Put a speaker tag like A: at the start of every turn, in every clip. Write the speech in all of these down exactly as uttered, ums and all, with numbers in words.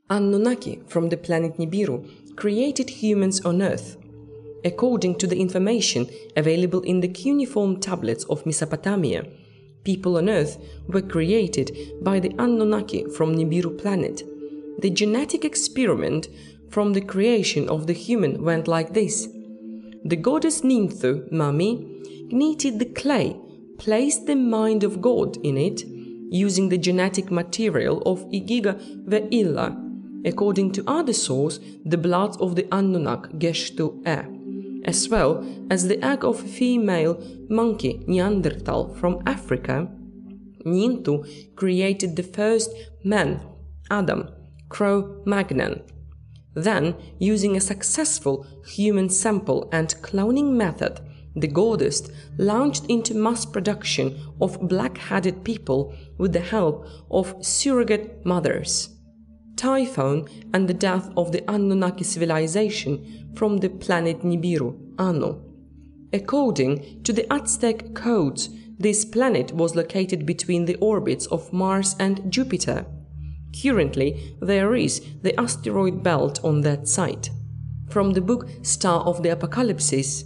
A: Anunnaki from the planet Nibiru created humans on Earth. According to the information available in the cuneiform tablets of Mesopotamia, people on Earth were created by the Anunnaki from Nibiru planet. The genetic experiment from the creation of the human went like this. The goddess Ninthu, Mami, kneaded the clay, placed the mind of God in it, using the genetic material of igiga Ve-ila. According to other sources, the blood of the Anunnak Geshtu-A, as well as the egg of a female monkey Neanderthal from Africa. Ninthu created the first man, Adam, Cro-Magnon. Then, using a successful human sample and cloning method, the goddess launched into mass production of black-headed people with the help of surrogate mothers. Typhoon and the death of the Anunnaki civilization from the planet Nibiru, Anu. According to the Aztec codes, this planet was located between the orbits of Mars and Jupiter. Currently, there is the asteroid belt on that site. From the book Star of the Apocalypse.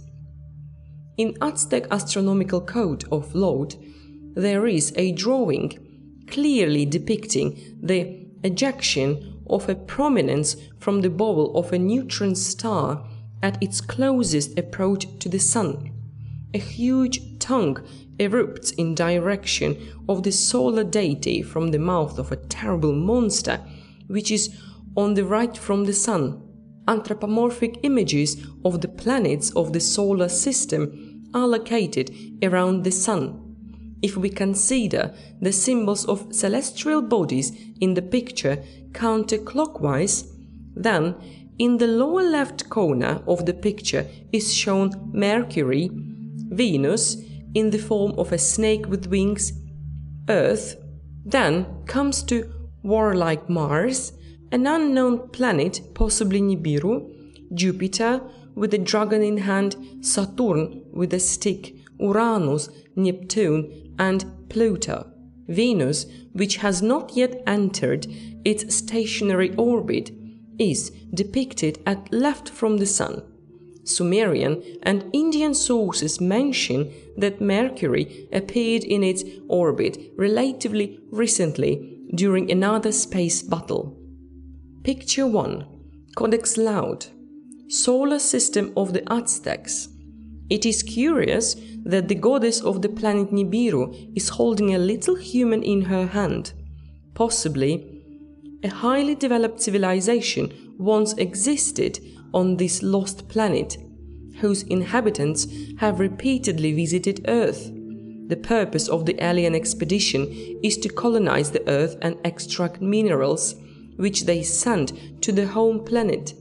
A: In Aztec astronomical code of Lord, there is a drawing clearly depicting the ejection of a prominence from the bubble of a neutron star at its closest approach to the Sun. A huge tongue erupts in direction of the solar deity from the mouth of a terrible monster, which is on the right from the Sun. Anthropomorphic images of the planets of the solar system are located around the Sun. If we consider the symbols of celestial bodies in the picture counterclockwise, then in the lower left corner of the picture is shown Mercury, Venus in the form of a snake with wings, Earth, then comes to warlike Mars, an unknown planet, possibly Nibiru, Jupiter with a dragon in hand, Saturn with a stick, Uranus, Neptune, and Pluto. Venus, which has not yet entered its stationary orbit, is depicted at left from the Sun. Sumerian and Indian sources mention that Mercury appeared in its orbit relatively recently during another space battle. Picture one. Codex Loud. Solar system of the Aztecs. It is curious that the goddess of the planet Nibiru is holding a little human in her hand. Possibly, a highly developed civilization once existed on this lost planet, whose inhabitants have repeatedly visited Earth. The purpose of the alien expedition is to colonize the Earth and extract minerals, which they send to the home planet.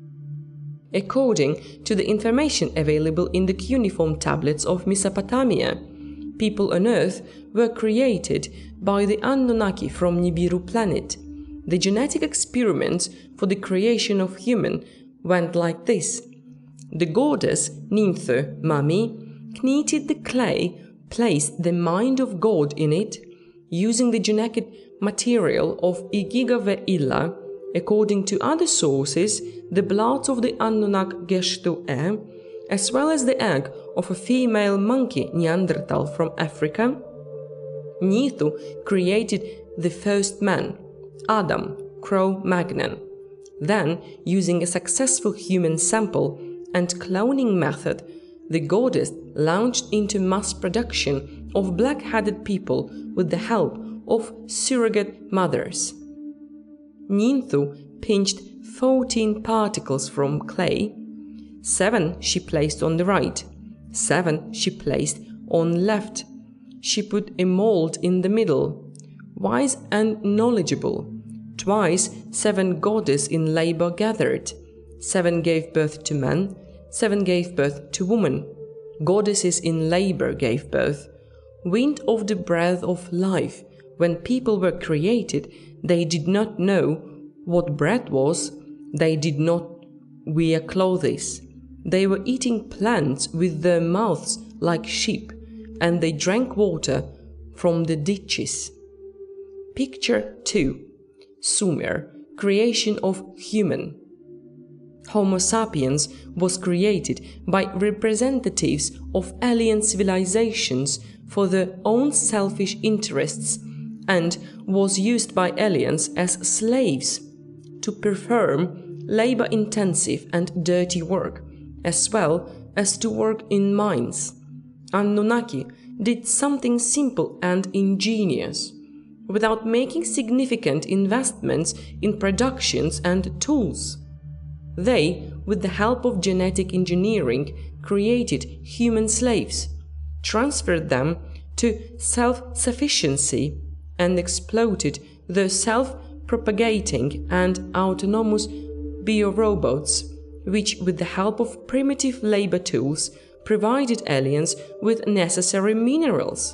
A: According to the information available in the cuneiform tablets of Mesopotamia, people on Earth were created by the Anunnaki from Nibiru planet. The genetic experiments for the creation of human went like this. The goddess Ninthu, Mami, kneaded the clay, placed the mind of God in it, using the genetic material of igiga Ve-ila. According to other sources, the blood of the Annunnak Geshtu-A, as well as the egg of a female monkey Neanderthal from Africa. Ninthu created the first man, Adam, Cro-Magnon. Then, using a successful human sample and cloning method, the goddess launched into mass production of black-headed people with the help of surrogate mothers. Ninthu pinched fourteen particles from clay. Seven she placed on the right, seven she placed on left. She put a mold in the middle. Wise and knowledgeable, twice seven goddesses in labor gathered. Seven gave birth to men, seven gave birth to women. Goddesses in labor gave birth. Wind of the breath of life. When people were created, they did not know what bread was. They did not wear clothes. They were eating plants with their mouths like sheep, and they drank water from the ditches. Picture two. Sumer, creation of human. Homo sapiens was created by representatives of alien civilizations for their own selfish interests and was used by aliens as slaves to perform labor-intensive and dirty work, as well as to work in mines. Anunnaki did something simple and ingenious, without making significant investments in productions and tools. They, with the help of genetic engineering, created human slaves, transferred them to self-sufficiency, and exploited their self-propagating and autonomous biorobots, which, with the help of primitive labor tools, provided aliens with necessary minerals.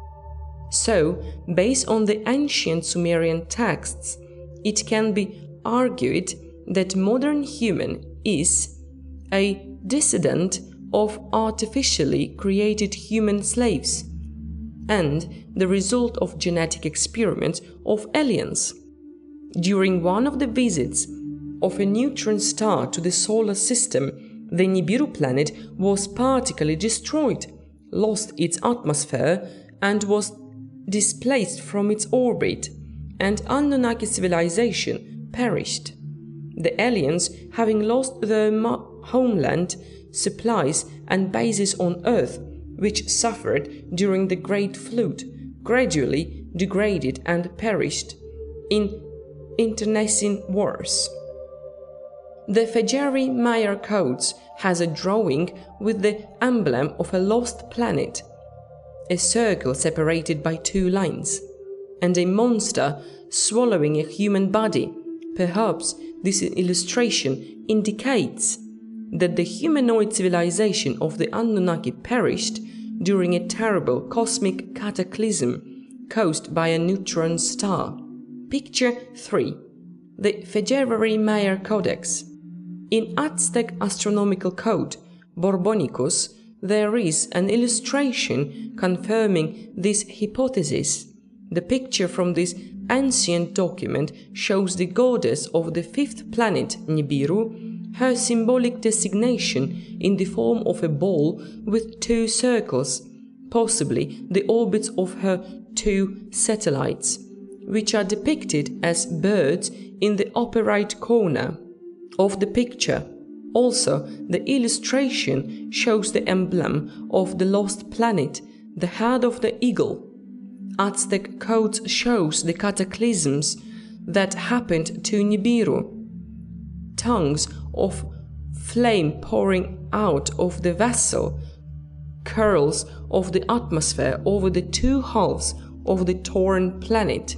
A: So, based on the ancient Sumerian texts, it can be argued that modern human is a descendant of artificially created human slaves and the result of genetic experiments of aliens. During one of the visits of a neutron star to the solar system, the Nibiru planet was partially destroyed, lost its atmosphere, and was displaced from its orbit, and Annunaki civilization perished. The aliens, having lost their homeland, supplies, and bases on Earth, which suffered during the Great Flood, gradually degraded and perished in internecine wars. The Fegeri-Meyer Codes has a drawing with the emblem of a lost planet, a circle separated by two lines, and a monster swallowing a human body. Perhaps this illustration indicates that the humanoid civilization of the Anunnaki perished during a terrible cosmic cataclysm caused by a neutron star. Picture three. The Fegeri-Meyer Codex. In Aztec astronomical code, Borbonicus, there is an illustration confirming this hypothesis. The picture from this ancient document shows the goddess of the fifth planet, Nibiru, her symbolic designation in the form of a ball with two circles, possibly the orbits of her two satellites, which are depicted as birds in the upper right corner of the picture. Also, the illustration shows the emblem of the lost planet, the head of the eagle. Aztec codes shows the cataclysms that happened to Nibiru. Tongues of flame pouring out of the vessel, curls of the atmosphere over the two halves of the torn planet.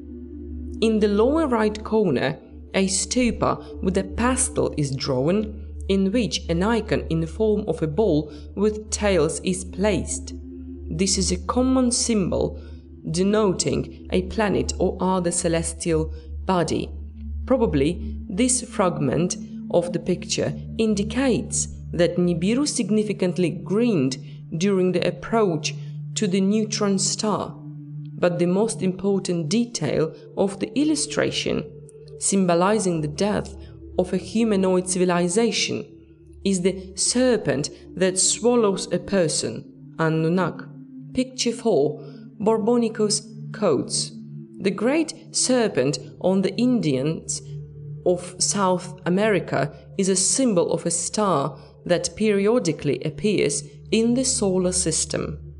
A: In the lower right corner, a stupa with a pestle is drawn, in which an icon in the form of a ball with tails is placed. This is a common symbol denoting a planet or other celestial body. Probably this fragment of the picture indicates that Nibiru significantly grinned during the approach to the neutron star. But the most important detail of the illustration, symbolizing the death of a humanoid civilization, is the serpent that swallows a person, Annunnak. Picture four. Borbonicus Codes. The great serpent on the Indians of South America is a symbol of a star that periodically appears in the solar system.